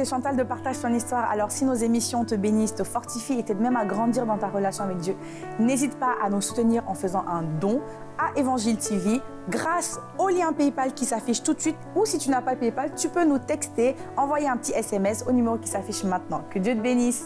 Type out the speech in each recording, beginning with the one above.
c'est Chantal de Partage ton histoire. Alors si nos émissions te bénissent, te fortifient et t'aident même à grandir dans ta relation avec Dieu, n'hésite pas à nous soutenir en faisant un don à Évangile TV grâce au lien PayPal qui s'affiche tout de suite, ou si tu n'as pas PayPal, tu peux nous texter, envoyer un petit SMS au numéro qui s'affiche maintenant. Que Dieu te bénisse.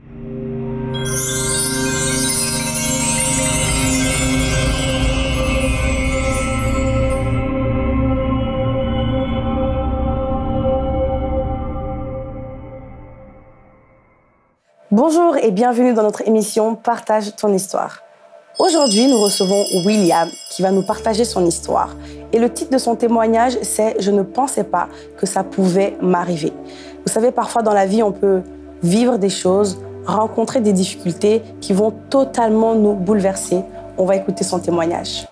Bonjour et bienvenue dans notre émission Partage ton histoire. Aujourd'hui, nous recevons William qui va nous partager son histoire. Et le titre de son témoignage, c'est « Je ne pensais pas que ça pouvait m'arriver ». Vous savez, parfois dans la vie, on peut vivre des choses, rencontrer des difficultés qui vont totalement nous bouleverser. On va écouter son témoignage.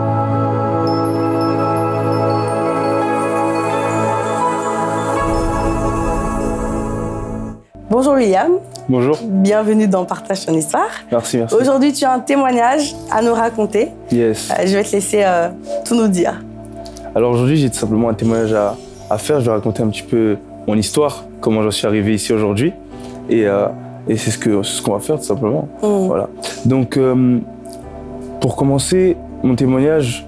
Bonjour William. Bonjour. Bienvenue dans Partage ton histoire. Merci, merci. Aujourd'hui, tu as un témoignage à nous raconter. Yes. Je vais te laisser tout nous dire. Alors aujourd'hui, j'ai tout simplement un témoignage à faire. Je vais raconter un petit peu mon histoire, comment j'en suis arrivé ici aujourd'hui. Et c'est ce qu'on va faire tout simplement. Voilà. Donc, pour commencer, mon témoignage,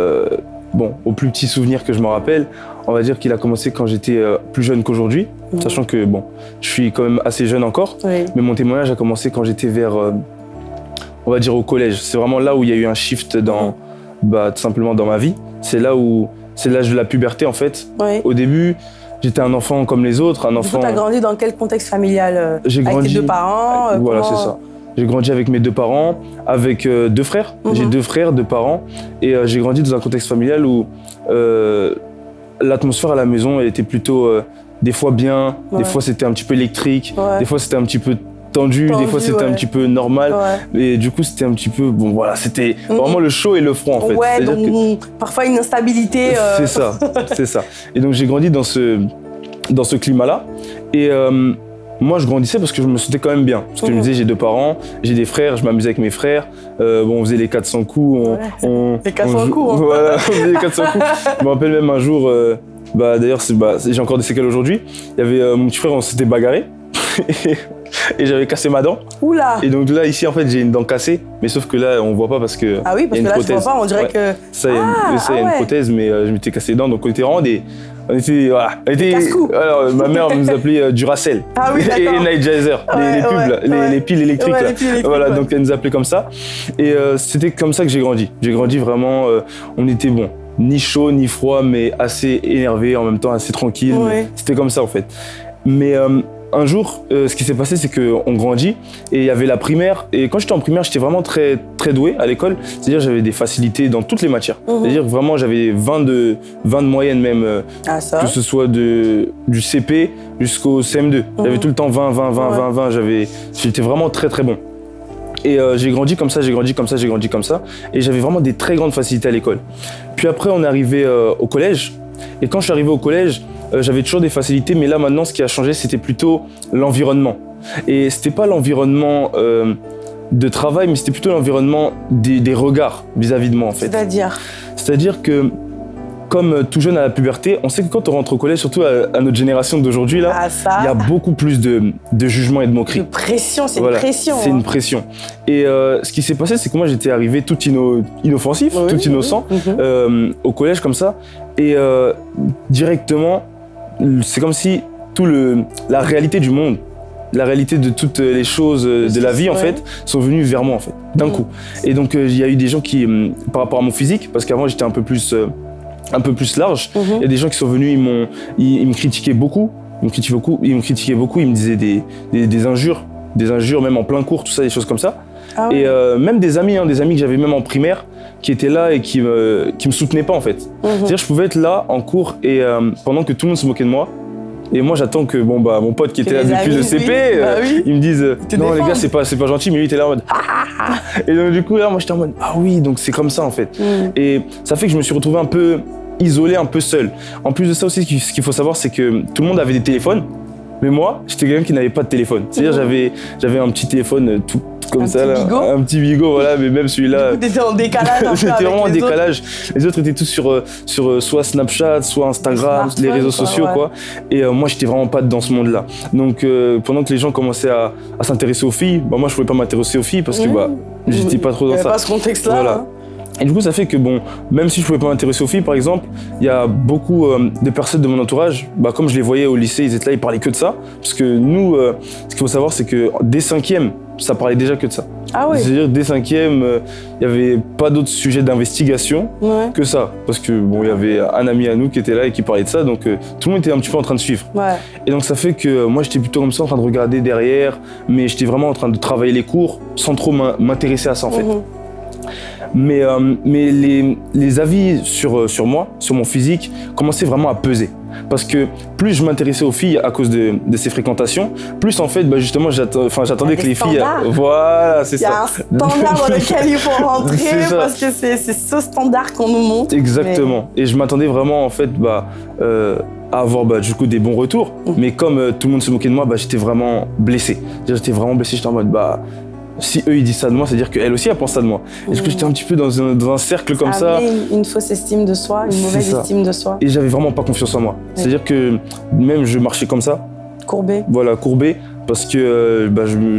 au plus petit souvenir que je me rappelle, on va dire qu'il a commencé quand j'étais plus jeune qu'aujourd'hui, sachant que je suis quand même assez jeune encore, mais mon témoignage a commencé quand j'étais vers, on va dire au collège. C'est vraiment là où il y a eu un shift tout simplement dans ma vie. C'est l'âge de la puberté en fait. Au début, j'étais un enfant comme les autres, un enfant. Tu as grandi dans quel contexte familial? Avec tes deux parents? Voilà, c'est ça. J'ai grandi avec mes deux parents, avec deux frères. J'ai deux frères, deux parents. Et j'ai grandi dans un contexte familial où l'atmosphère à la maison elle était plutôt des fois bien, des fois c'était un petit peu électrique, des fois c'était un petit peu tendu, des fois c'était un petit peu normal. Et du coup c'était un petit peu, c'était vraiment le chaud et le froid en fait. Ouais, donc parfois une instabilité. C'est ça, c'est ça. Et donc j'ai grandi dans ce climat-là. Et moi, je grandissais parce que je me sentais quand même bien. Parce que je me disais, j'ai deux parents, j'ai des frères, je m'amusais avec mes frères. On faisait les 400 coups. Les 400 coups. Hein. Voilà, on faisait les 400 coups. Je me rappelle même un jour, d'ailleurs, j'ai encore des séquelles aujourd'hui. Il y avait mon petit frère, on s'était bagarré. Et j'avais cassé ma dent. Oula. Et donc là, ici, en fait, j'ai une dent cassée. Mais sauf que là, on voit pas parce que. Ah oui, parce que là, tu vois pas, on dirait que. Ça, il y a une prothèse, mais je m'étais cassé les dents. Donc on était vraiment On était alors, ma mère nous appelait Duracell et Energizer, les piles électriques. Voilà, donc elle nous appelait comme ça. Et c'était comme ça que j'ai grandi. J'ai grandi vraiment, on était ni chaud ni froid, mais assez énervé, en même temps assez tranquille. C'était comme ça en fait. Mais un jour, ce qui s'est passé, c'est qu'on grandit et il y avait la primaire. Et quand j'étais en primaire, j'étais vraiment très, très doué à l'école. C'est-à-dire j'avais des facilités dans toutes les matières. C'est-à-dire vraiment j'avais 20 de moyenne même, que ce soit du CP jusqu'au CM2. J'avais tout le temps 20. J'étais vraiment très, très bon. Et j'ai grandi comme ça. Et j'avais vraiment des très grandes facilités à l'école. Puis après, on est arrivé au collège. Et quand je suis arrivé au collège, j'avais toujours des facilités, mais là maintenant ce qui a changé c'était plutôt l'environnement. Et c'était pas l'environnement de travail, mais c'était plutôt l'environnement des regards vis-à-vis de moi en fait. C'est-à-dire que comme tout jeune à la puberté, on sait que quand on rentre au collège, surtout à notre génération d'aujourd'hui là, il y a beaucoup plus de jugement et de moquerie. De pression, c'est une pression. C'est une pression. Et ce qui s'est passé, c'est que moi j'étais arrivé tout inoffensif, tout innocent au collège comme ça. Et directement, c'est comme si la réalité du monde, la réalité de toutes les choses de la vie en fait, sont venues vers moi en fait, d'un coup. Et donc il y a eu des gens qui, par rapport à mon physique, parce qu'avant j'étais un peu plus large, il y a des gens qui sont venus, ils me critiquaient beaucoup, ils me disaient des injures même en plein cours, tout ça, des choses comme ça. Et même des amis que j'avais même en primaire qui étaient là et qui me soutenaient pas en fait. C'est-à-dire je pouvais être là en cours et pendant que tout le monde se moquait de moi, et moi j'attends que mon pote qui était là depuis le CP, ils me disent non les gars c'est pas gentil, mais lui il était là en mode et donc du coup là moi j'étais en mode ah oui, donc c'est comme ça en fait. Et ça fait que je me suis retrouvé un peu isolé, un peu seul. En plus de ça aussi, ce qu'il faut savoir c'est que tout le monde avait des téléphones. Mais moi, j'étais quelqu'un qui n'avait pas de téléphone. C'est-à-dire j'avais un petit téléphone tout comme ça, là, un petit bigot, voilà, mais même celui-là. Du coup, t'étais en décalage. J'étais vraiment en décalage. Les autres étaient tous sur soit Snapchat, soit Instagram, les réseaux sociaux, quoi. Et moi, j'étais vraiment pas dans ce monde-là. Donc, pendant que les gens commençaient à s'intéresser aux filles, bah, moi, je pouvais pas m'intéresser aux filles parce que bah, j'étais pas trop dans ça. Il n'y avait pas ce contexte-là. Voilà. Hein. Et du coup, ça fait que, bon, même si je pouvais pas m'intéresser aux filles, par exemple, il y a beaucoup de personnes de mon entourage, bah, comme je les voyais au lycée, ils étaient là, ils parlaient que de ça. Parce que nous, ce qu'il faut savoir, c'est que dès 5e, ça parlait déjà que de ça. Ah oui. C'est-à-dire, dès 5e, il n'y avait pas d'autres sujets d'investigation que ça. Parce que, bon, il y avait un ami à nous qui était là et qui parlait de ça, donc tout le monde était un petit peu en train de suivre. Ouais. Et donc, ça fait que moi, j'étais plutôt comme ça, en train de regarder derrière, mais j'étais vraiment en train de travailler les cours sans trop m'intéresser à ça, en fait. Mais les avis sur moi, sur mon physique, commençaient vraiment à peser. Parce que plus je m'intéressais aux filles à cause de ces fréquentations, plus en fait, bah justement, j'attendais que les filles... Voilà, c'est ça. Il y a un standard dans lequel il faut rentrer parce que c'est ce standard qu'on nous montre. Exactement. Mais... Et je m'attendais vraiment en fait à avoir du coup des bons retours. Mais comme tout le monde se moquait de moi, j'étais vraiment blessé. J'étais vraiment blessé, j'étais en mode... si eux ils disent ça de moi, c'est-à-dire qu'elle aussi elle pense ça de moi. Et du coup j'étais un petit peu dans un cercle comme ça. Une fausse estime de soi, une mauvaise estime de soi. Et j'avais vraiment pas confiance en moi. C'est-à-dire que même je marchais comme ça. Courbé. Voilà, courbé, parce que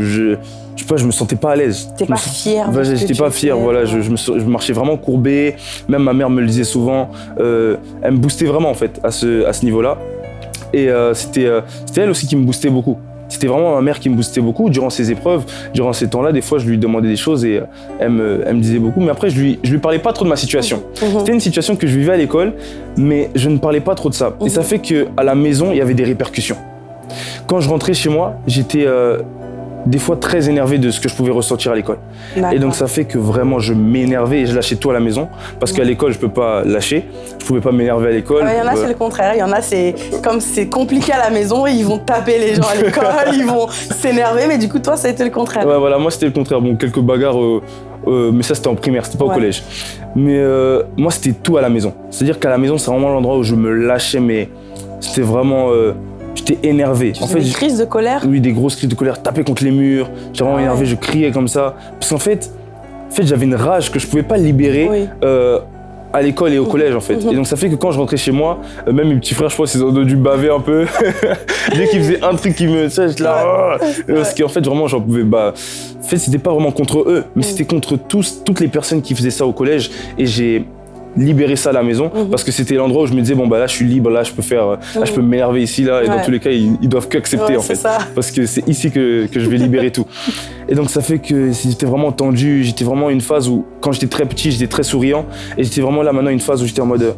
je me sentais pas à l'aise. T'es pas fier. J'étais pas fier, voilà, je marchais vraiment courbé. Même ma mère me le disait souvent. Elle me boostait vraiment en fait à ce niveau-là. Et c'était elle aussi qui me boostait beaucoup. C'était vraiment ma mère qui me boostait beaucoup durant ces épreuves, durant ces temps-là. Des fois, je lui demandais des choses et elle me disait beaucoup. Mais après, je lui parlais pas trop de ma situation. C'était une situation que je vivais à l'école, mais je ne parlais pas trop de ça. Et ça fait qu'à la maison, il y avait des répercussions. Quand je rentrais chez moi, j'étais des fois très énervé de ce que je pouvais ressentir à l'école. Et donc ça fait que vraiment je m'énervais et je lâchais tout à la maison parce qu'à l'école je peux pas lâcher, je pouvais pas m'énerver à l'école. Il y en a c'est le contraire, il y en a c'est comme c'est compliqué à la maison, ils vont taper les gens à l'école, ils vont s'énerver, mais du coup toi ça a été le contraire. Ouais voilà, moi c'était le contraire, bon quelques bagarres mais ça c'était en primaire, c'était pas au collège. Mais moi c'était tout à la maison, c'est-à-dire qu'à la maison c'est vraiment l'endroit où je me lâchais, mais c'était vraiment... J'étais énervé. Tu faisais des crises de colère? Oui, des grosses crises de colère, taper contre les murs. J'étais vraiment énervé, je criais comme ça. Parce qu'en fait j'avais une rage que je pouvais pas libérer à l'école et au collège en fait. Et donc ça fait que quand je rentrais chez moi, même mes petits frères, je pense, ils ont dû baver un peu. Dès qu'ils faisaient un truc qui me... j'étais là... Parce qu'en fait, vraiment, j'en pouvais... En fait, c'était pas vraiment contre eux, mais c'était contre toutes les personnes qui faisaient ça au collège. Et j'ai libérer ça à la maison parce que c'était l'endroit où je me disais bon là je suis libre, là je peux faire là je peux m'énerver ici là et dans tous les cas ils doivent qu'accepter en fait parce que c'est ici que je vais libérer tout. Et donc ça fait que j'étais vraiment tendu, j'étais vraiment une phase où quand j'étais très petit j'étais très souriant et j'étais vraiment là maintenant une phase où j'étais en mode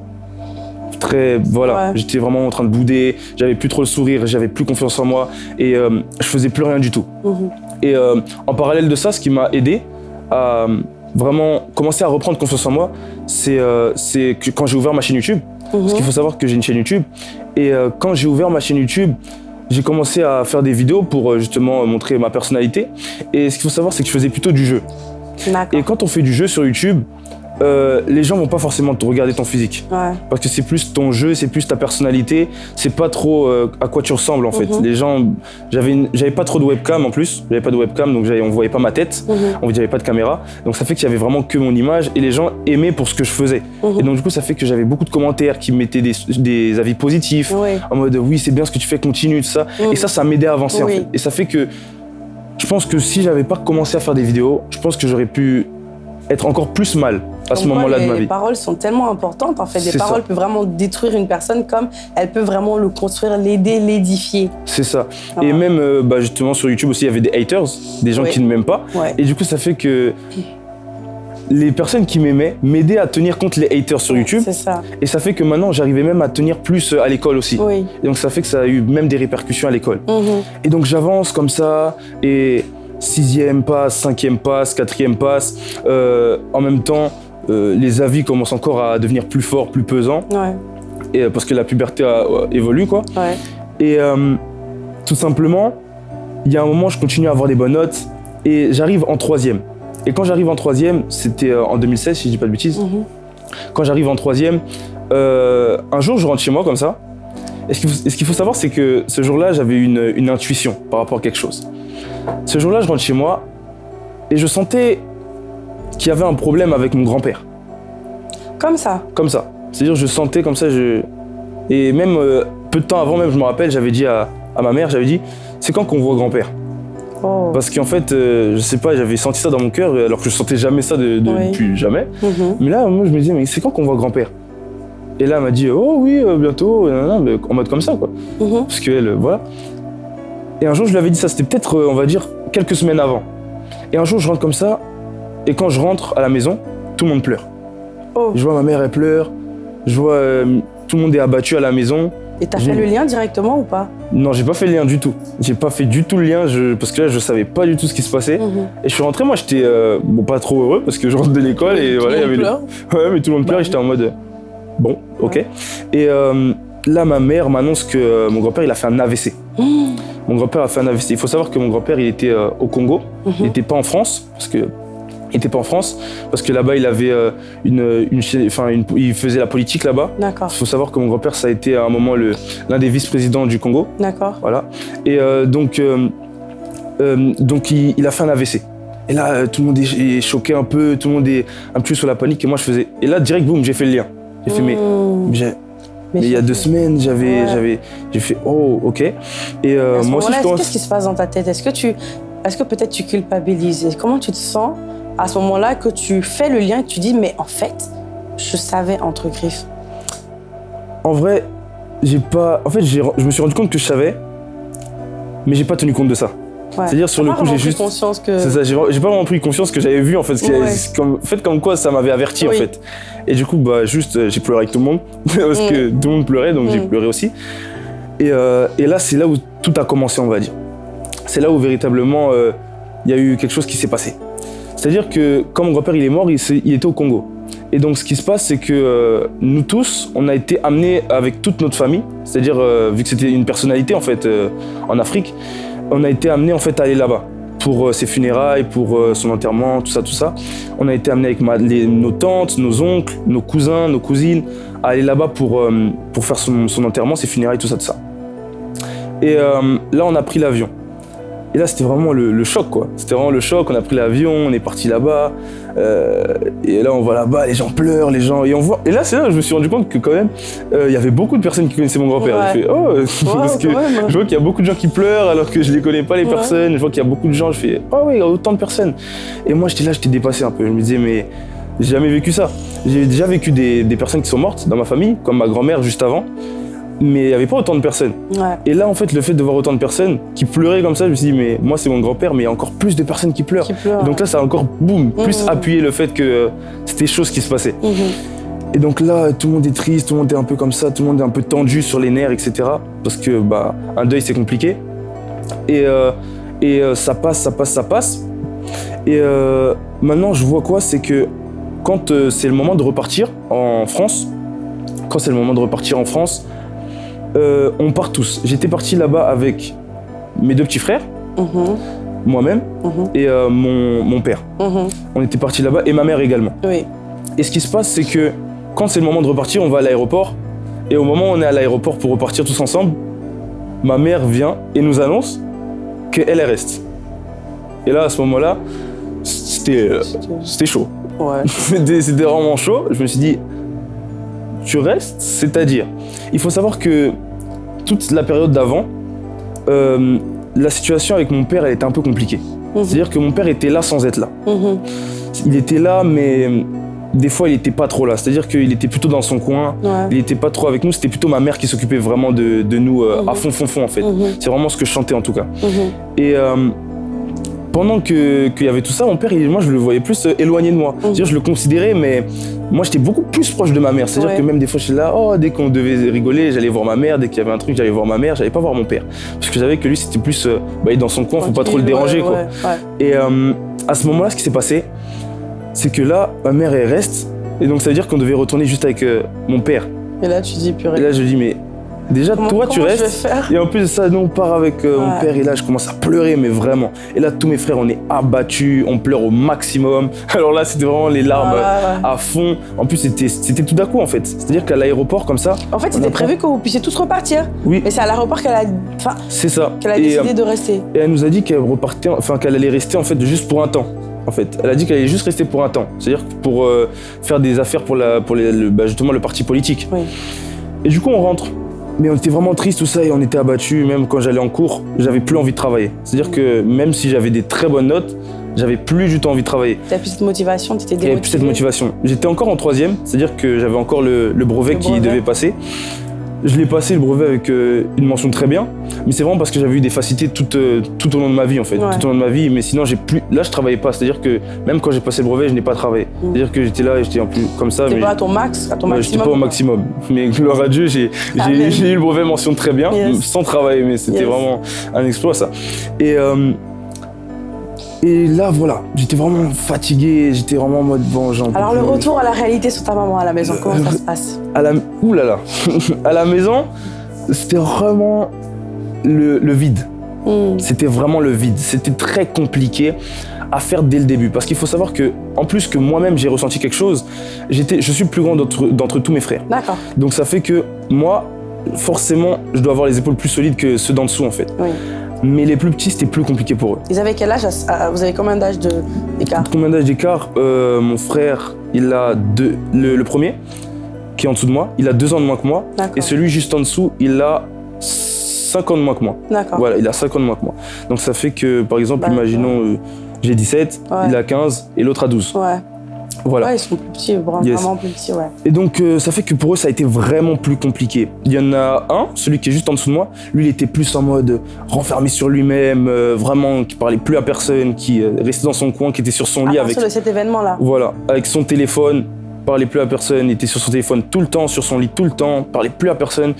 j'étais vraiment en train de bouder, j'avais plus trop le sourire, j'avais plus confiance en moi et je faisais plus rien du tout. Et en parallèle de ça, ce qui m'a aidé à vraiment commencer à reprendre confiance en moi, c'est que quand j'ai ouvert ma chaîne YouTube, parce qu'il faut savoir que j'ai une chaîne YouTube, et quand j'ai ouvert ma chaîne YouTube, j'ai commencé à faire des vidéos pour justement montrer ma personnalité, et ce qu'il faut savoir c'est que je faisais plutôt du jeu. Et quand on fait du jeu sur YouTube, les gens vont pas forcément te regarder ton physique parce que c'est plus ton jeu, c'est plus ta personnalité, c'est pas trop à quoi tu ressembles en fait. Les gens, j'avais pas trop de webcam en plus, j'avais pas de webcam donc on voyait pas ma tête, j'avais pas de caméra, donc ça fait qu'il y avait vraiment que mon image et les gens aimaient pour ce que je faisais. Et donc du coup ça fait que j'avais beaucoup de commentaires qui me mettaient des avis positifs en mode oui c'est bien ce que tu fais, continue, tout ça. Et ça m'aidait à avancer en fait. Et ça fait que je pense que si j'avais pas commencé à faire des vidéos, je pense que j'aurais pu être encore plus mal à ce moment-là de ma vie. Les paroles sont tellement importantes en fait. Les paroles peuvent vraiment détruire une personne comme elles peuvent vraiment le construire, l'aider, l'édifier. C'est ça. Et même justement sur YouTube aussi il y avait des haters, des gens qui ne m'aiment pas. Et du coup ça fait que les personnes qui m'aimaient m'aidaient à tenir contre les haters sur YouTube. C'est ça. Et ça fait que maintenant j'arrivais même à tenir plus à l'école aussi. Et donc ça fait que ça a eu même des répercussions à l'école. Et donc j'avance comme ça et 6e passe, 5e passe, 4e passe. En même temps, les avis commencent encore à devenir plus forts, plus pesants. Et, parce que la puberté évolue, quoi. Et tout simplement, il y a un moment, je continue à avoir des bonnes notes et j'arrive en 3e. Et quand j'arrive en 3e, c'était en 2016, si je dis pas de bêtises. Quand j'arrive en 3e, un jour, je rentre chez moi comme ça. Et ce qu'il faut savoir, c'est que ce jour-là, j'avais une intuition par rapport à quelque chose. Ce jour-là, je rentre chez moi Et je sentais qu'il y avait un problème avec mon grand-père. Comme ça? Comme ça. C'est-à-dire, je sentais comme ça, et même peu de temps avant, même, je me rappelle, j'avais dit à ma mère, j'avais dit, c'est quand qu'on voit grand-père? Oh. Parce qu'en fait, je sais pas, j'avais senti ça dans mon cœur, alors que je sentais jamais ça depuis jamais. Mais là, moi, je me disais, mais c'est quand qu'on voit grand-père? Et là, elle m'a dit, oh oui, bientôt, en mode comme ça, quoi. Parce qu'elle, voilà. Et un jour, je lui avais dit ça, c'était peut-être, on va dire, quelques semaines avant. Et un jour, je rentre comme ça, et quand je rentre à la maison, tout le monde pleure. Oh. Je vois ma mère, elle pleure, je vois tout le monde est abattu à la maison. Et t'as fait le lien directement ou pas? Non, j'ai pas fait le lien du tout. J'ai pas fait du tout le lien, parce que là, je savais pas du tout ce qui se passait. Et je suis rentré, moi, j'étais bon, pas trop heureux, parce que je rentre de l'école et voilà, il y avait ouais, mais tout le monde pleure, et j'étais en mode, bon, ok. Et là, ma mère m'annonce que mon grand-père, il a fait un AVC. Mon grand-père a fait un AVC. Il faut savoir que mon grand-père, il était au Congo. Il n'était pas en France, parce que là-bas, il avait il faisait la politique là-bas. D'accord. Il faut savoir que mon grand-père, ça a été à un moment l'un des vice-présidents du Congo. D'accord. Voilà. Et donc il a fait un AVC. Et là, tout le monde est choqué un peu, tout le monde est un peu sur la panique. Et moi, je faisais. Et là, direct, boum, j'ai fait le lien. J'ai fait, mais il y a 2 semaines, j'ai fait, oh, ok. Et moi aussi, je commence. Qu'est-ce qui se passe dans ta tête? Est-ce que peut-être tu culpabilises? Comment tu te sens à ce moment-là que tu fais le lien et que tu dis, mais en fait, je savais entre griffes? En vrai, je me suis rendu compte que je savais, mais j'ai pas tenu compte de ça. Ouais. C'est-à-dire, sur le coup, j'ai juste. Conscience que. C'est ça, j'ai pas vraiment pris conscience que j'avais vu, en fait. Comme quoi, ça m'avait averti, en fait. Et du coup, bah, juste, j'ai pleuré avec tout le monde, parce que tout le monde pleurait, donc j'ai pleuré aussi. Et là, c'est là où tout a commencé, on va dire. C'est là où véritablement, il y a eu quelque chose qui s'est passé. C'est-à-dire que quand mon grand-père il est mort, il était au Congo. Et donc ce qui se passe, c'est que nous tous, on a été amenés avec toute notre famille, c'est-à-dire vu que c'était une personnalité en fait en Afrique, on a été amenés en fait à aller là-bas pour ses funérailles, pour son enterrement, tout ça. On a été amenés avec nos tantes, nos oncles, nos cousins, nos cousines, à aller là-bas pour faire son enterrement, ses funérailles, tout ça. Et là, on a pris l'avion. Et là, c'était vraiment le choc, quoi. C'était vraiment le choc. On a pris l'avion, on est parti là-bas. Et là, on va là-bas, les gens pleurent, les gens. Et on voit. Et là, c'est là que je me suis rendu compte que quand même, il y avait beaucoup de personnes qui connaissaient mon grand-père. J'ai fait, oh, parce que je vois qu'il y a beaucoup de gens qui pleurent alors que je les connais pas les personnes. Je vois qu'il y a beaucoup de gens. Je fais, oh oui, il y a autant de personnes. Et moi, j'étais dépassé un peu. Je me disais, mais j'ai jamais vécu ça. J'ai déjà vécu des personnes qui sont mortes dans ma famille, comme ma grand-mère juste avant. Mais il n'y avait pas autant de personnes. Et là, en fait, le fait de voir autant de personnes qui pleuraient comme ça, je me suis dit, mais moi, c'est mon grand-père, mais il y a encore plus de personnes qui pleurent. Et donc là, ça a encore, boum, plus appuyé le fait que c'était chose qui se passait. Et donc là, tout le monde est triste, tout le monde est un peu comme ça, tout le monde est un peu tendu sur les nerfs, etc. Parce que, bah, un deuil, c'est compliqué. Et ça passe. Et maintenant, je vois quoi? C'est que quand c'est le moment de repartir en France, on part tous. J'étais parti là-bas avec mes 2 petits frères, moi-même, et mon père. On était partis là-bas, et ma mère également. Et ce qui se passe, c'est que quand c'est le moment de repartir, on va à l'aéroport, et au moment où on est à l'aéroport pour repartir tous ensemble, ma mère vient et nous annonce qu'elle reste. Et là, à ce moment-là, c'était chaud. C'était vraiment chaud. Je me suis dit, tu restes, c'est-à-dire, il faut savoir que toute la période d'avant, la situation avec mon père, elle était un peu compliquée. C'est-à-dire que mon père était là sans être là. Il était là, mais des fois, il n'était pas trop là. C'est-à-dire qu'il était plutôt dans son coin, il n'était pas trop avec nous. C'était plutôt ma mère qui s'occupait vraiment de nous à fond, en fait. C'est vraiment ce que je chantais, en tout cas. Et pendant qu'il y avait tout ça, mon père, moi, je le voyais plus éloigné de moi. C'est-à-dire, je le considérais, mais moi, j'étais beaucoup plus proche de ma mère. C'est-à-dire que même des fois, j'étais là, oh, dès qu'on devait rigoler, j'allais voir ma mère. Dès qu'il y avait un truc, j'allais voir ma mère. J'allais pas voir mon père. Parce que je savais que lui, c'était plus il est dans son coin, faut pas trop le déranger, quoi. Et à ce moment-là, ce qui s'est passé, c'est que là, ma mère, elle reste. Et donc, ça veut dire qu'on devait retourner juste avec mon père. Et là, tu dis, purée. Et là, je dis, mais déjà, toi, tu restes. Et en plus de ça, nous, on part avec mon père. Et là, je commence à pleurer, mais vraiment. Et là, tous mes frères, on est abattus. On pleure au maximum. Alors là, c'était vraiment les larmes à fond. En plus, c'était tout d'un coup, en fait. C'est-à-dire qu'à l'aéroport, comme ça. En fait, c'était prévu que vous puissiez tous repartir. Oui. Et c'est à l'aéroport qu'elle a. C'est ça. Qu'elle a décidé de rester. Et elle nous a dit qu'elle allait rester, en fait, juste pour un temps. en fait. Elle a dit qu'elle allait juste rester pour un temps, c'est-à-dire pour faire des affaires pour justement le parti politique. Oui. Et du coup, on rentre. Mais on était vraiment triste tout ça et on était abattus. Même quand j'allais en cours, j'avais plus envie de travailler. C'est-à-dire que même si j'avais des très bonnes notes, j'avais plus du tout envie de travailler. T'avais plus cette motivation, t'étais démotivé? J'avais plus cette motivation. J'étais encore en 3e, c'est-à-dire que j'avais encore le brevet qui devait passer. Je l'ai passé le brevet avec une mention très bien, mais c'est vraiment parce que j'avais eu des facilités tout au long de ma vie en fait, tout au long de ma vie. Mais sinon là je travaillais pas, c'est-à-dire que même quand j'ai passé le brevet, je n'ai pas travaillé. C'est-à-dire que j'étais là et j'étais un peu comme ça. T'étais pas à ton max, à ton maximum? J'étais pas au maximum, mais gloire à Dieu, j'ai eu le brevet mention très bien, sans travailler, mais c'était vraiment un exploit ça. Et là, voilà, j'étais vraiment fatigué, j'étais vraiment en mode bon, j'en peux plus. Alors le retour à la réalité sur ta maman à la maison, comment ça se passe? Ouh là là, à la maison, c'était vraiment le vide. C'était vraiment le vide. C'était très compliqué à faire dès le début. Parce qu'il faut savoir que, en plus que moi-même j'ai ressenti quelque chose, je suis le plus grand d'entre tous mes frères. D'accord. Donc ça fait que moi, forcément, je dois avoir les épaules plus solides que ceux d'en dessous en fait. Oui. Mais les plus petits, c'était plus compliqué pour eux. Ils avaient quel âge? Vous avez combien d'âge d'écart? Combien d'âge d'écart? Mon frère, il a le premier, qui est en dessous de moi, il a 2 ans de moins que moi. Et celui juste en dessous, il a 5 ans de moins que moi. D'accord. Voilà, il a 5 ans de moins que moi. Donc ça fait que, par exemple, imaginons, j'ai 17, il a 15 et l'autre a 12. Ouais. Voilà. Ouais, ils sont plus petits, vraiment plus petits, ouais. Et donc, ça fait que pour eux, ça a été vraiment plus compliqué. Il y en a un, celui qui est juste en dessous de moi, lui, il était plus en mode renfermé sur lui-même, vraiment, qui parlait plus à personne, qui restait dans son coin, qui était sur son lit avec... À partir de cet événement-là. Voilà, avec son téléphone, parlait plus à personne, était sur son téléphone tout le temps, sur son lit tout le temps, parlait plus à personne.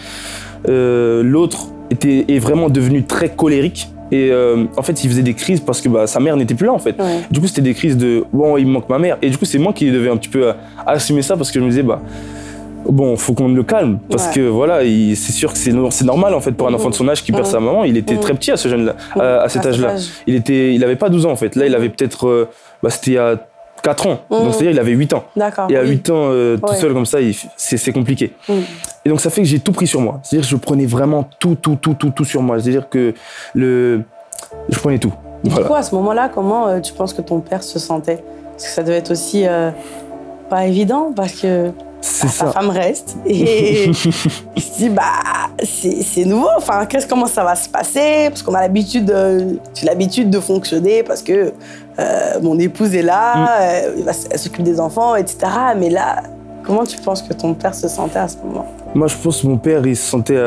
L'autre est vraiment devenu très colérique. Et en fait, il faisait des crises parce que sa mère n'était plus là en fait. Ouais. Du coup, c'était des crises de bon, il me manque ma mère. Et du coup, c'est moi qui devais un petit peu assumer ça parce que je me disais bon, faut qu'on le calme parce que voilà, c'est sûr que c'est normal en fait pour un enfant de son âge qui perd sa maman. Il était très petit à ce jeune-là, à cet âge-là. Il avait pas 12 ans en fait. Là, il avait peut-être, c'était il y a 4 ans. Donc c'est-à-dire il avait 8 ans. D'accord. Et à 8 ans, tout seul comme ça, c'est compliqué. Et donc ça fait que j'ai tout pris sur moi. C'est-à-dire que je prenais vraiment tout sur moi. C'est-à-dire que je prenais tout. Voilà. Du coup, à ce moment-là, comment tu penses que ton père se sentait? Parce que ça devait être aussi pas évident parce que sa femme reste et il se dit c'est nouveau. Enfin, comment ça va se passer? Parce qu'on a l'habitude de fonctionner parce que mon épouse est là, elle s'occupe des enfants, etc. Mais là, comment tu penses que ton père se sentait à ce moment? Moi, je pense que mon père, il se sentait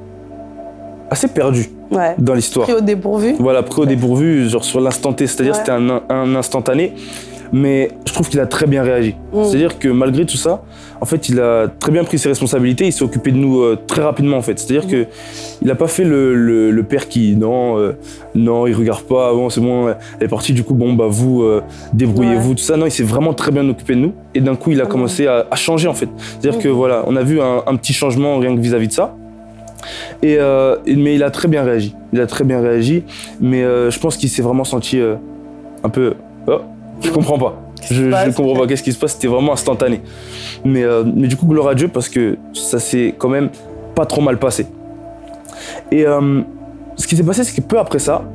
assez perdu dans l'histoire. Pris au dépourvu? Voilà, pris au dépourvu, genre sur l'instant T, c'est-à-dire c'était un instantané. Mais je trouve qu'il a très bien réagi. C'est-à-dire que malgré tout ça, en fait, il a très bien pris ses responsabilités, il s'est occupé de nous très rapidement en fait. C'est-à-dire qu'il n'a pas fait le père qui, non, il regarde pas, bon, c'est bon, elle est partie, du coup, bon, vous, débrouillez-vous, tout ça. Non, il s'est vraiment très bien occupé de nous. Et d'un coup, il a commencé à changer en fait. C'est-à-dire que voilà, on a vu un petit changement rien que vis-à-vis de ça. Mais il a très bien réagi. Il a très bien réagi, mais je pense qu'il s'est vraiment senti un peu... Oh, je comprends pas. Je comprends pas qu'est-ce qui se passe. C'était vraiment instantané. Mais du coup, gloire à Dieu parce que ça s'est quand même pas trop mal passé. Et ce qui s'est passé, c'est que peu après ça,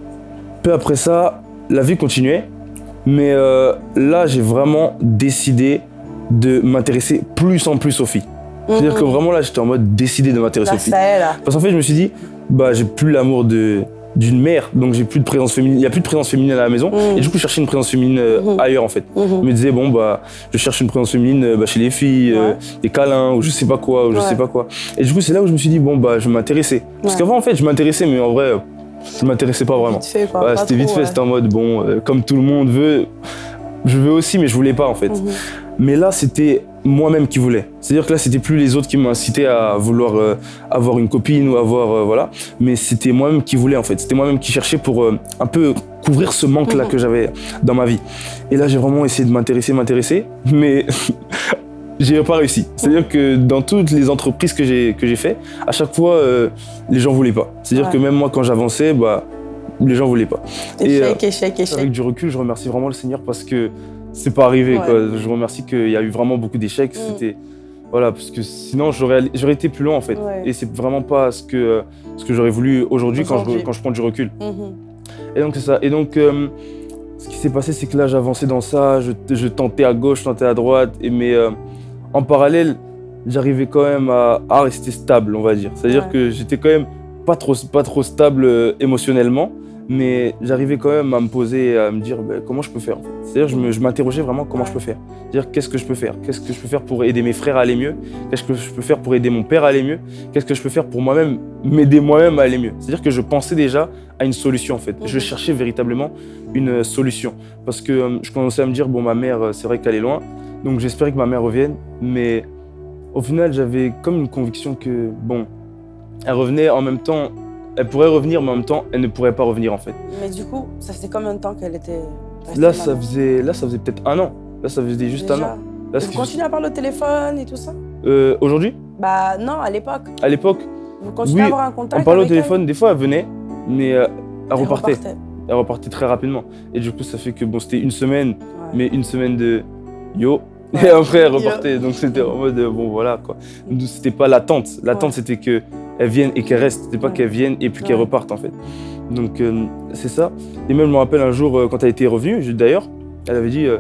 la vie continuait. Mais là, j'ai vraiment décidé de m'intéresser plus en plus aux filles. C'est-à-dire que vraiment là, j'étais en mode décidé de m'intéresser aux filles. Parce qu'en fait, je me suis dit, j'ai plus l'amour d'une mère, donc j'ai plus de présence féminine. Il y a plus de présence féminine à la maison. Et du coup, je cherchais une présence féminine ailleurs en fait. Je me disais je cherche une présence féminine chez les filles, des câlins ou je sais pas quoi, Et du coup, c'est là où je me suis dit je vais m'intéresser. Parce qu'avant en fait, je m'intéressais, mais en vrai, je m'intéressais pas vraiment. C'était vite fait, c'était en mode comme tout le monde veut, je veux aussi, mais je voulais pas en fait. Mais là, c'était moi-même qui voulais. C'est-à-dire que là, c'était plus les autres qui m'incitaient à vouloir avoir une copine ou avoir voilà. Mais c'était moi-même qui voulais en fait. C'était moi-même qui cherchais pour un peu couvrir ce manque-là que j'avais dans ma vie. Et là, j'ai vraiment essayé de m'intéresser, mais j'ai pas réussi. C'est-à-dire que dans toutes les entreprises que j'ai fait, à chaque fois, les gens voulaient pas. C'est-à-dire que même moi, quand j'avançais, les gens voulaient pas. Échec. Avec du recul, je remercie vraiment le Seigneur parce que c'est pas arrivé. Quoi. Je remercie qu'il y a eu vraiment beaucoup d'échecs. C'était voilà, parce que sinon j'aurais été plus loin en fait. Et c'est vraiment pas ce que j'aurais voulu aujourd'hui quand je prends du recul. Et donc c'est ça. Et donc ce qui s'est passé, c'est que là, j'avançais dans ça, je tentais à gauche, je tentais à droite, mais en parallèle, j'arrivais quand même à rester stable, on va dire. C'est-à-dire que j'étais quand même pas trop stable émotionnellement, mais j'arrivais quand même à me poser et à me dire comment je peux faire en fait. C'est-à-dire je m'interrogeais vraiment comment je peux faire. C'est-à-dire qu'est-ce que je peux faire? Qu'est-ce que je peux faire pour aider mes frères à aller mieux? Qu'est-ce que je peux faire pour aider mon père à aller mieux? Qu'est-ce que je peux faire pour moi-même, m'aider moi-même à aller mieux? C'est-à-dire que je pensais déjà à une solution en fait. Je cherchais véritablement une solution. Parce que je commençais à me dire, bon, ma mère, c'est vrai qu'elle est loin, donc j'espérais que ma mère revienne, mais au final, j'avais comme une conviction que, bon, elle revenait en même temps. Elle pourrait revenir, mais en même temps, elle ne pourrait pas revenir en fait. Mais du coup, ça faisait combien de temps qu'elle était restée là, ça faisait peut-être 1 an. Là, ça faisait juste déjà 1 an. Là, vous continuez à parler au téléphone et tout ça? Aujourd'hui? Bah non, à l'époque. À l'époque? Vous continuez à avoir un contact? On parlait au téléphone, des fois elle venait, mais elle repartait. repartait. Elle repartait très rapidement. Et du coup, ça fait que bon, c'était 1 semaine, mais 1 semaine de yo. Et après, elle repartait. Donc c'était en mode, bon voilà quoi. C'était pas l'attente. L'attente, c'était qu'elle vienne et qu'elle reste. C'était pas qu'elle vienne et puis qu'elle reparte en fait. Donc c'est ça. Et même, je me rappelle un jour, quand elle était revenue, d'ailleurs, elle avait dit,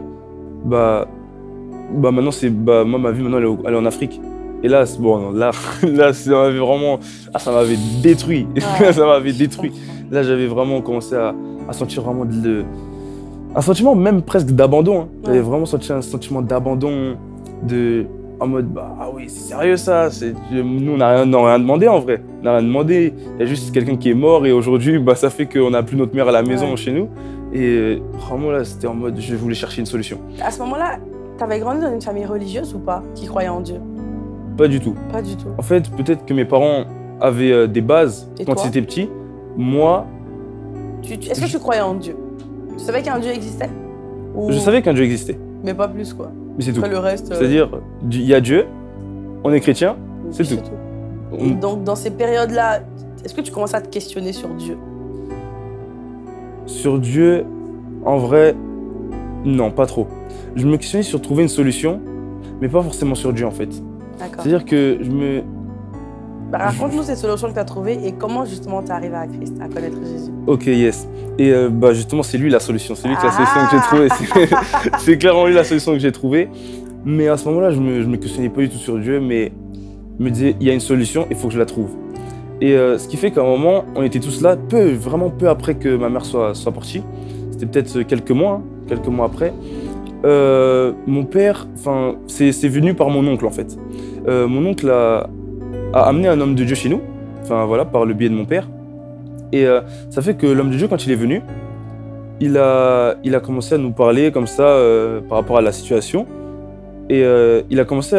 maintenant c'est, moi ma vie maintenant elle est en Afrique. Et là, bon, là ça m'avait vraiment, ça m'avait détruit. Ça m'avait détruit. Là, j'avais vraiment commencé à sentir vraiment un sentiment même presque d'abandon. Hein. J'avais vraiment senti un sentiment d'abandon, en mode, ah oui, c'est sérieux ça. Nous, on n'a rien demandé en vrai. On n'a rien demandé. Il y a juste quelqu'un qui est mort et aujourd'hui, ça fait qu'on n'a plus notre mère à la maison chez nous. Et vraiment là, c'était en mode, je voulais chercher une solution. À ce moment-là, tu avais grandi dans une famille religieuse ou pas, qui croyait en Dieu? Pas du tout. Pas du tout. En fait, peut-être que mes parents avaient des bases quand ils étaient petits. Moi... Est-ce que tu croyais en Dieu? Tu savais qu'un Dieu existait? Je savais qu'un Dieu existait. Mais pas plus quoi. Mais c'est tout. Le reste... C'est-à-dire, il y a Dieu, on est chrétien, c'est tout. Et donc dans ces périodes-là, est-ce que tu commences à te questionner sur Dieu? Sur Dieu, en vrai, non, pas trop. Je me questionnais sur trouver une solution, mais pas forcément sur Dieu en fait. D'accord. C'est-à-dire que raconte-nous cette solution que tu as trouvée et comment justement tu es arrivé à Christ, à connaître Jésus. Ok, yes. Et justement, c'est lui la solution. C'est lui la solution que j'ai trouvée. C'est clairement lui la solution que j'ai trouvée. Mais à ce moment-là, je me questionnais pas du tout sur Dieu, mais je me disais, il y a une solution, il faut que je la trouve. Et ce qui fait qu'à un moment, on était tous là, vraiment peu après que ma mère soit partie. C'était peut-être quelques mois après. Mon père, c'est venu par mon oncle en fait. Mon oncle a amené un homme de Dieu chez nous, par le biais de mon père. Et ça fait que l'homme de Dieu, quand il est venu, il a commencé à nous parler comme ça par rapport à la situation. Et il a commencé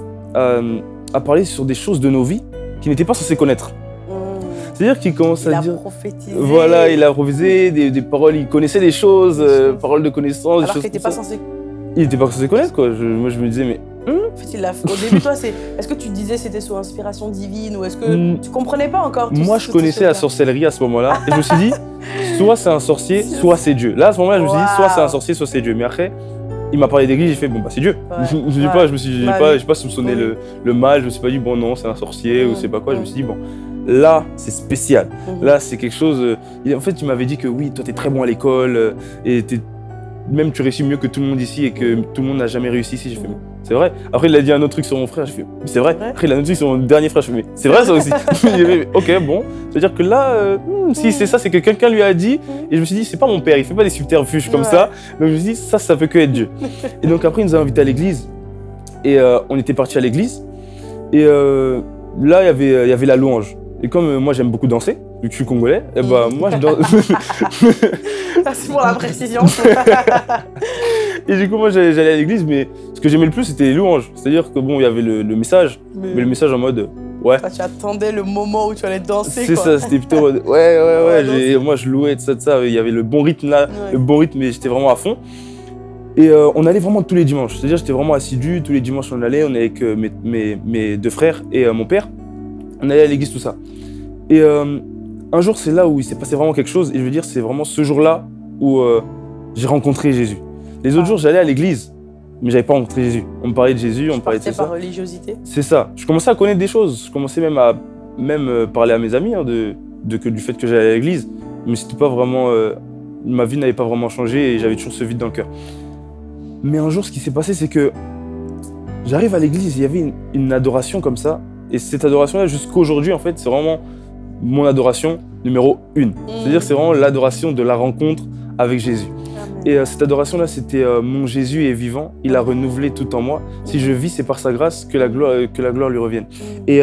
à parler sur des choses de nos vies qu'il n'était pas censé connaître. C'est-à-dire qu'il commence à dire... Il a prophétisé. Voilà, il a prophétisé des paroles, il connaissait des choses, paroles de connaissance. Alors qu'il n'était pas censé... Il n'était pas censé connaître, quoi. Moi, je me disais, mais... En fait, au début, toi, est-ce que tu disais c'était sous inspiration divine ou est-ce que tu comprenais pas encore Moi, je connaissais la sorcellerie à ce moment-là. Et je me suis dit, soit c'est un sorcier, soit c'est Dieu. Là, à ce moment-là, je me suis dit, soit c'est un sorcier, soit c'est Dieu. Mais après, il m'a parlé d'église, j'ai fait, bon, c'est Dieu. Je n'ai pas soupçonné le mal. Je me suis pas dit, bon, non, c'est un sorcier ou c'est pas quoi. Je me suis dit, bon, là, c'est spécial. Là, c'est quelque chose... En fait, tu m'avais dit que oui, toi, t'es très bon à l'école et même tu réussis mieux que tout le monde ici et que tout le monde n'a jamais réussi ici. J'ai fait, c'est vrai. Après, il a dit un autre truc sur mon frère. J'ai fait, c'est vrai. Après, il a un autre truc sur mon dernier frère. Je fais, c'est vrai ça aussi. J'ai fait, ok, bon. C'est-à-dire que là, si c'est ça, c'est que quelqu'un lui a dit. Et je me suis dit, c'est pas mon père, il fait pas des subterfuges comme ça. Donc je me suis dit, ça peut que être Dieu. Et donc après, il nous a invités à l'église. Et on était partis à l'église. Et là, il y avait la louange. Et comme moi, j'aime beaucoup danser, vu que je suis congolais, et moi, je danse. Merci pour la précision. Et du coup, moi, j'allais à l'église, mais ce que j'aimais le plus, c'était les louanges. C'est-à-dire que bon, il y avait le message, mais le message en mode, ouais. Tu attendais le moment où tu allais danser, c'est ça, c'était plutôt en mode, ouais. Moi, je louais de ça. Il y avait le bon rythme là, le bon rythme, mais j'étais vraiment à fond. Et on allait vraiment tous les dimanches. C'est-à-dire, j'étais vraiment assidu. Tous les dimanches, on allait avec mes 2 frères et mon père. On allait à l'église, tout ça. Et un jour, c'est là où il s'est passé vraiment quelque chose. Et je veux dire, c'est vraiment ce jour-là où j'ai rencontré Jésus. Les autres jours, j'allais à l'église, mais j'avais pas rencontré Jésus. On me parlait de Jésus, on me parlait de ça. Par religiosité. C'est ça. Je commençais à connaître des choses. Je commençais même à parler à mes amis du fait que j'allais à l'église. Mais c'était pas vraiment ma vie n'avait pas vraiment changé et j'avais toujours ce vide dans le cœur. Mais un jour, ce qui s'est passé, c'est que j'arrive à l'église, il y avait une adoration comme ça. Et cette adoration-là, jusqu'à aujourd'hui, en fait, c'est vraiment mon adoration numéro 1. C'est-à-dire c'est vraiment l'adoration de la rencontre avec Jésus. Et cette adoration-là, c'était mon Jésus est vivant, il a renouvelé tout en moi. Si je vis, c'est par sa grâce que la gloire lui revienne. Et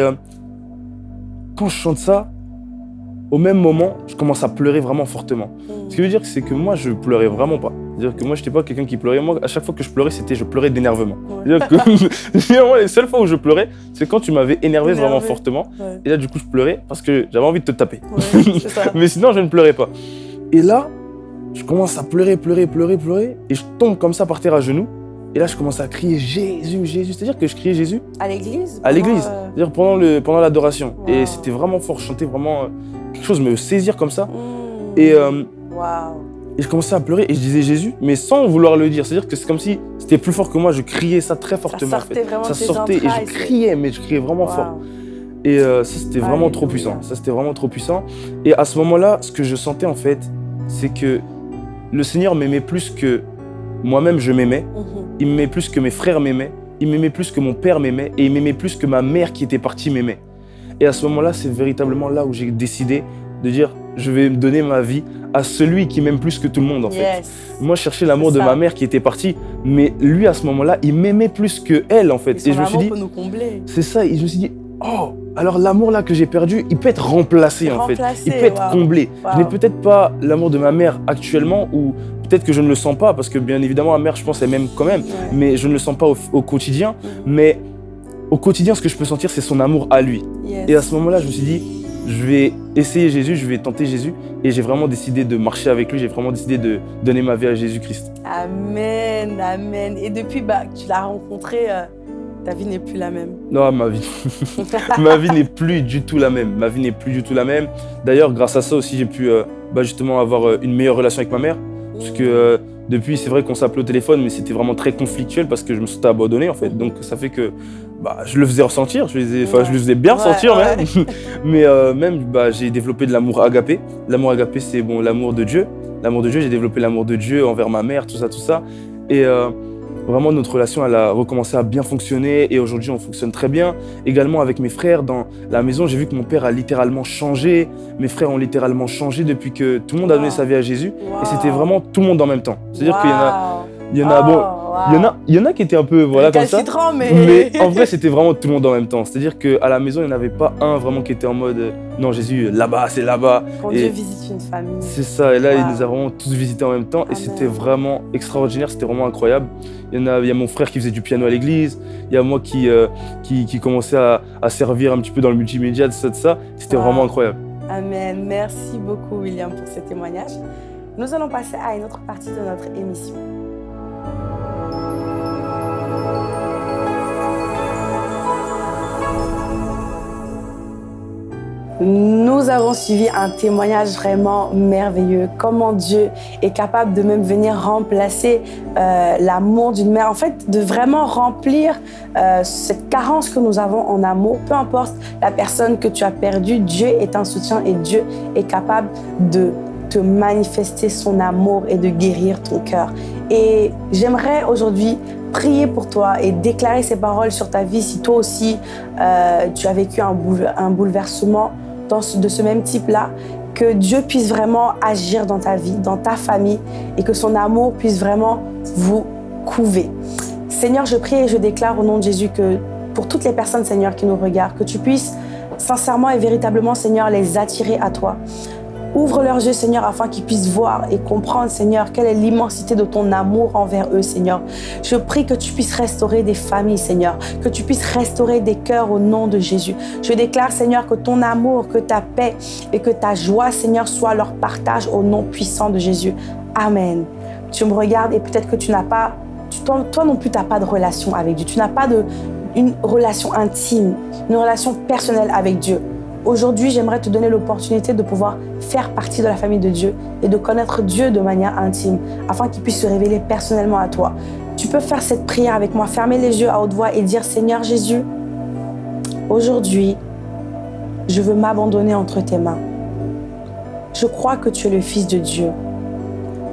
quand je chante ça, au même moment, je commence à pleurer vraiment fortement. Ce qui veut dire c'est que moi, je pleurais vraiment pas. C'est-à-dire que moi, je n'étais pas quelqu'un qui pleurait. Moi, à chaque fois que je pleurais, je pleurais d'énervement. C'est-à-dire que les seules fois où je pleurais, c'est quand tu m'avais énervé vraiment fortement. Et là, du coup, je pleurais parce que j'avais envie de te taper. Mais sinon, je ne pleurais pas. Et là, je commence à pleurer. Et je tombe comme ça par terre à genoux. Et là, je commence à crier Jésus, Jésus. C'est-à-dire que je criais Jésus. À l'église? À l'église. C'est-à-dire pendant l'adoration. Wow. Et c'était vraiment fort. Je chantais vraiment quelque chose me saisir comme ça. Et je commençais à pleurer et je disais Jésus, mais sans vouloir le dire. C'est-à-dire que c'est comme si c'était plus fort que moi. Je criais ça très fortement. Ça sortait vraiment. Ça sortait et je criais, mais je criais vraiment fort. Et ça, c'était vraiment trop puissant. Ça, c'était vraiment trop puissant. Et à ce moment-là, ce que je sentais en fait, c'est que le Seigneur m'aimait plus que moi-même je m'aimais. Il m'aimait plus que mes frères m'aimaient. Il m'aimait plus que mon père m'aimait. Et il m'aimait plus que ma mère qui était partie m'aimait. Et à ce moment-là, c'est véritablement là où j'ai décidé de dire je vais donner ma vie à celui qui m'aime plus que tout le monde en fait. Moi, je cherchais l'amour de ma mère qui était partie, mais lui, à ce moment-là, il m'aimait plus que elle en fait. Et je me suis dit, peut nous combler. C'est ça, et je me suis dit, oh, alors l'amour là que j'ai perdu, il peut être remplacé en fait. Il peut être comblé. Je n'ai peut-être pas l'amour de ma mère actuellement, ou peut-être que je ne le sens pas, parce que bien évidemment, ma mère, je pense, elle m'aime quand même, mais je ne le sens pas au quotidien. Mais au quotidien, ce que je peux sentir, c'est son amour à lui. Et à ce moment-là, je me suis dit, je vais essayer Jésus, je vais tenter Jésus. Et j'ai vraiment décidé de marcher avec lui, j'ai vraiment décidé de donner ma vie à Jésus-Christ. Amen, amen. Et depuis que tu l'as rencontré, ta vie n'est plus la même. Non, ma vie n'est plus du tout la même. Ma vie n'est plus du tout la même. D'ailleurs, grâce à ça aussi, j'ai pu justement avoir une meilleure relation avec ma mère. Parce que depuis, c'est vrai qu'on s'appelait au téléphone, mais c'était vraiment très conflictuel parce que je me sentais abandonné en fait. Donc ça fait que je le faisais ressentir, je le faisais bien ressentir même. Mais même, j'ai développé de l'amour agapé. L'amour agapé, c'est bon, l'amour de Dieu. L'amour de Dieu, j'ai développé l'amour de Dieu envers ma mère, tout ça. Et vraiment, notre relation, elle a recommencé à bien fonctionner et aujourd'hui, on fonctionne très bien. Également, avec mes frères dans la maison, j'ai vu que mon père a littéralement changé. Mes frères ont littéralement changé depuis que tout le monde a donné sa vie à Jésus. Et c'était vraiment tout le monde en même temps. C'est-à-dire qu'il y en a qui étaient un peu comme ça. Mais en vrai, c'était vraiment tout le monde en même temps. C'est-à-dire qu'à la maison, il n'y en avait pas un vraiment qui était en mode non, Jésus, là-bas, c'est là-bas. Quand Dieu visite une famille. C'est ça. Et là, il nous a vraiment tous visités en même temps. Et c'était vraiment extraordinaire, c'était vraiment incroyable. Il y a mon frère qui faisait du piano à l'église. Il y a moi qui commençait à servir un petit peu dans le multimédia, tout ça. C'était vraiment incroyable. Amen. Merci beaucoup, William, pour ce témoignage. Nous allons passer à une autre partie de notre émission. Nous avons suivi un témoignage vraiment merveilleux. Comment Dieu est capable de même venir remplacer l'amour d'une mère. En fait, de vraiment remplir cette carence que nous avons en amour. Peu importe la personne que tu as perdue, Dieu est un soutien et Dieu est capable de te manifester son amour et de guérir ton cœur. Et j'aimerais aujourd'hui prier pour toi et déclarer ces paroles sur ta vie si toi aussi tu as vécu un bouleversement de ce même type-là, que Dieu puisse vraiment agir dans ta vie, dans ta famille et que son amour puisse vraiment vous couver. Seigneur, je prie et je déclare au nom de Jésus que pour toutes les personnes, Seigneur, qui nous regardent, que tu puisses sincèrement et véritablement, Seigneur, les attirer à toi. Ouvre leurs yeux, Seigneur, afin qu'ils puissent voir et comprendre, Seigneur, quelle est l'immensité de ton amour envers eux, Seigneur. Je prie que tu puisses restaurer des familles, Seigneur, que tu puisses restaurer des cœurs au nom de Jésus. Je déclare, Seigneur, que ton amour, que ta paix et que ta joie, Seigneur, soient leur partage au nom puissant de Jésus. Amen. Tu me regardes et peut-être que tu n'as pas, toi non plus, tu n'as pas de relation avec Dieu. Tu n'as pas une relation intime, une relation personnelle avec Dieu. Aujourd'hui, j'aimerais te donner l'opportunité de pouvoir faire partie de la famille de Dieu et de connaître Dieu de manière intime, afin qu'il puisse se révéler personnellement à toi. Tu peux faire cette prière avec moi, fermer les yeux à haute voix et dire « Seigneur Jésus, aujourd'hui, je veux m'abandonner entre tes mains. Je crois que tu es le Fils de Dieu.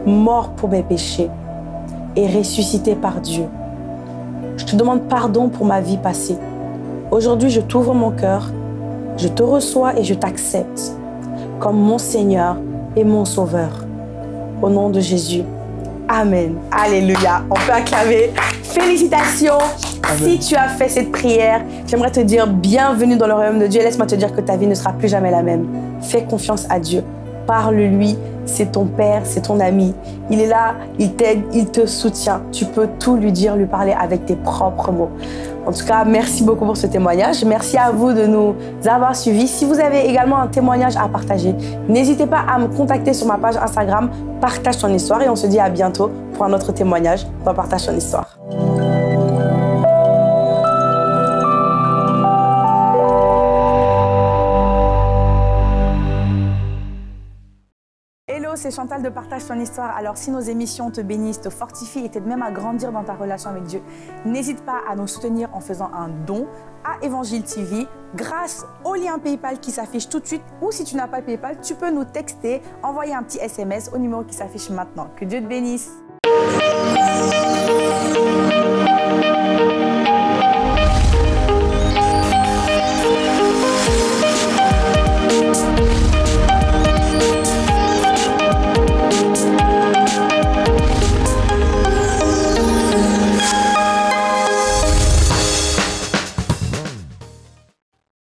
mort pour mes péchés et ressuscité par Dieu. Je te demande pardon pour ma vie passée. Aujourd'hui, je t'ouvre mon cœur, je te reçois et je t'accepte comme mon Seigneur et mon Sauveur. Au nom de Jésus. Amen. Alléluia. On peut acclamer. Félicitations. Amen. Si tu as fait cette prière, j'aimerais te dire bienvenue dans le royaume de Dieu. Laisse-moi te dire que ta vie ne sera plus jamais la même. Fais confiance à Dieu. Parle-lui. C'est ton Père, c'est ton ami. Il est là, il t'aide, il te soutient. Tu peux tout lui dire, lui parler avec tes propres mots. En tout cas, merci beaucoup pour ce témoignage. Merci à vous de nous avoir suivis. Si vous avez également un témoignage à partager, n'hésitez pas à me contacter sur ma page Instagram Partage ton histoire et on se dit à bientôt pour un autre témoignage dans Partage ton histoire. Hello, c'est Chantal de Partage ton histoire. Alors si nos émissions te bénissent, te fortifient et t'aident même à grandir dans ta relation avec Dieu, n'hésite pas à nous soutenir en faisant un don à Évangile TV grâce au lien PayPal qui s'affiche tout de suite, ou si tu n'as pas PayPal, tu peux nous texter, envoyer un petit SMS au numéro qui s'affiche maintenant. Que Dieu te bénisse.